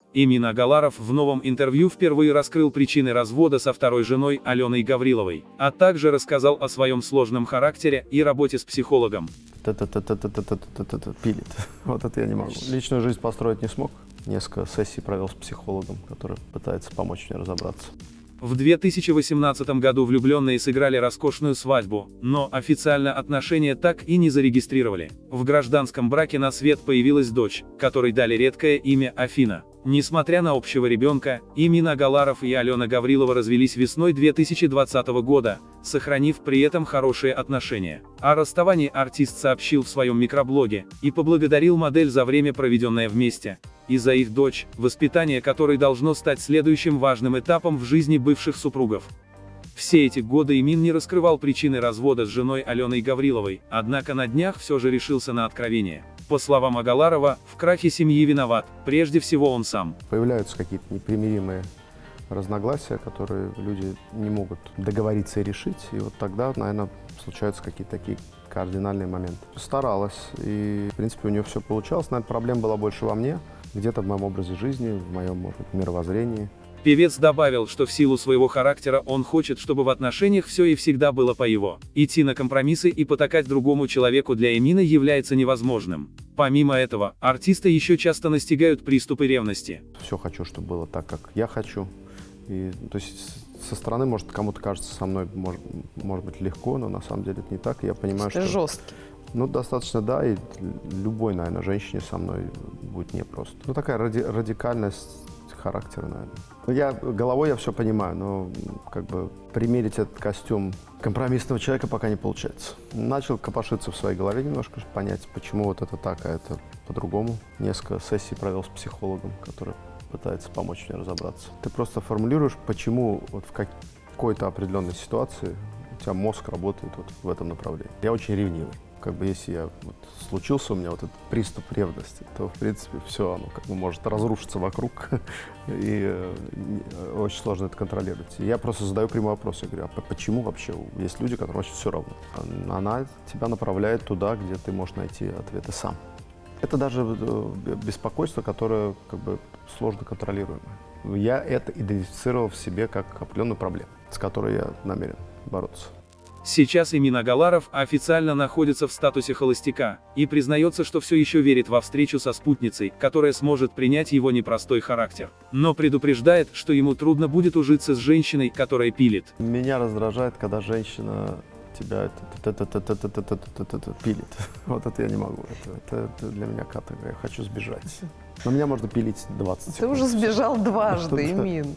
Эмин Агаларов в новом интервью впервые раскрыл причины развода со второй женой Аленой Гавриловой, а также рассказал о своем сложном характере и работе с психологом. Пилит. Вот это я не могу. Личную жизнь построить не смог. Несколько сессий провел с психологом, который пытается помочь мне разобраться. В 2018 году влюбленные сыграли роскошную свадьбу, но официально отношения так и не зарегистрировали. В гражданском браке на свет появилась дочь, которой дали редкое имя Афина. Несмотря на общего ребенка, Эмин Агаларов и Алена Гаврилова развелись весной 2020 года, сохранив при этом хорошие отношения. О расставании артист сообщил в своем микроблоге и поблагодарил модель за время, проведенное вместе, и за их дочь, воспитание которой должно стать следующим важным этапом в жизни бывших супругов. Все эти годы Эмин не раскрывал причины развода с женой Аленой Гавриловой, однако на днях все же решился на откровение. По словам Агаларова, в крахе семьи виноват, прежде всего, он сам. Появляются какие-то непримиримые разногласия, которые люди не могут договориться и решить, и вот тогда, наверное, случаются какие-то такие кардинальные моменты. Старалась, и, в принципе, у нее все получалось. Наверное, проблема была больше во мне, где-то в моем образе жизни, в моем, может быть, мировоззрении. Певец добавил, что в силу своего характера он хочет, чтобы в отношениях все и всегда было по его. Идти на компромиссы и потакать другому человеку для Эмина является невозможным. Помимо этого, артиста еще часто настигают приступы ревности. Все хочу, чтобы было так, как я хочу. И, то есть со стороны, может, кому-то кажется, со мной может быть легко, но на самом деле это не так. И я понимаю, что... жесткий. Ну, достаточно, да, и любой, наверное, женщине со мной будет непросто. Ну, такая радикальность характера, наверное. Головой я все понимаю, но как бы примерить этот костюм компромиссного человека пока не получается. Начал копошиться в своей голове немножко, чтобы понять, почему вот это так, а это по-другому. Несколько сессий провел с психологом, который пытается помочь мне разобраться. Ты просто формулируешь, почему вот в какой-то определенной ситуации у тебя мозг работает вот в этом направлении. Я очень ревнивый. Как бы если случился у меня вот этот приступ ревности, то, в принципе, все, оно как бы может разрушиться вокруг, и очень сложно это контролировать. И я просто задаю прямой вопрос, я говорю, а почему вообще есть люди, которым вообще все равно? Она тебя направляет туда, где ты можешь найти ответы сам. Это даже беспокойство, которое как бы сложно контролируемое. Я это идентифицировал в себе как определенную проблему, с которой я намерен бороться. Сейчас Эмин Агаларов официально находится в статусе холостяка и признается, что все еще верит во встречу со спутницей, которая сможет принять его непростой характер. Но предупреждает, что ему трудно будет ужиться с женщиной, которая пилит. Меня раздражает, когда женщина тебя пилит. Вот это я не могу. Это для меня каторга. Я хочу сбежать. Но меня можно пилить 20 секунд. Ты уже сбежал дважды, Эмин.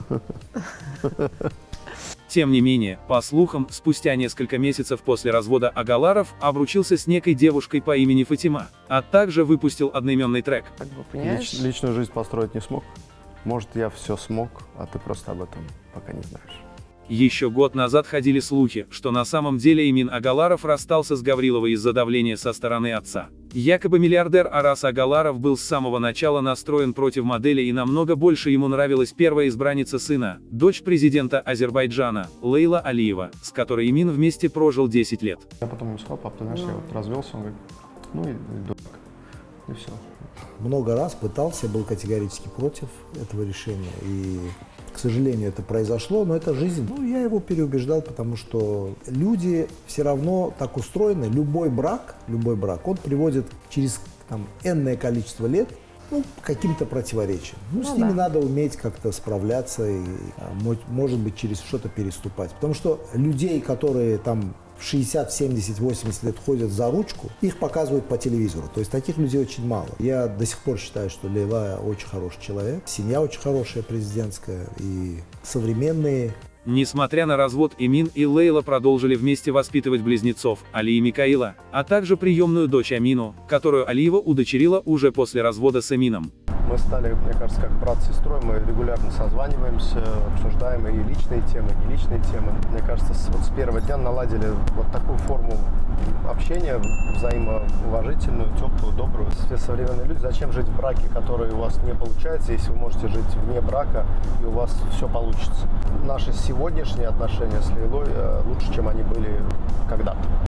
Тем не менее, по слухам, спустя несколько месяцев после развода Агаларов обручился с некой девушкой по имени Фатима, а также выпустил одноименный трек. Как бы, понимаешь? Личную жизнь построить не смог. Может, я все смог, а ты просто об этом пока не знаешь. Еще год назад ходили слухи, что на самом деле Эмин Агаларов расстался с Гавриловой из-за давления со стороны отца. Якобы миллиардер Арас Агаларов был с самого начала настроен против модели, и намного больше ему нравилась первая избранница сына, дочь президента Азербайджана, Лейла Алиева, с которой Эмин вместе прожил 10 лет. Я потом ему сказал, пап, ты знаешь, я вот развелся, он говорит, ну и дурак, и все. Много раз пытался, был категорически против этого решения, и, к сожалению, это произошло, но это жизнь. Ну, я его переубеждал, потому что люди все равно так устроены, любой брак, он приводит через энное количество лет, к каким-то противоречиям. С ними надо уметь как-то справляться и, может быть, через что-то переступать. Потому что людей, которые в 60, 70, 80 лет ходят за ручку, их показывают по телевизору. То есть таких людей очень мало. Я до сих пор считаю, что Лейла очень хороший человек, семья очень хорошая, президентская, и современные. Несмотря на развод, Эмин и Лейла продолжили вместе воспитывать близнецов, Али и Микаила, а также приемную дочь Амину, которую Алиева удочерила уже после развода с Эмином. Мы стали, мне кажется, как брат с сестрой, мы регулярно созваниваемся, обсуждаем и личные темы, и не личные темы. Мне кажется, с первого дня наладили вот такую форму общения, взаимоуважительную, теплую, добрую. Все современные люди, зачем жить в браке, который у вас не получается, если вы можете жить вне брака, и у вас все получится. Наши сегодняшние отношения с Лейлой лучше, чем они были когда-то.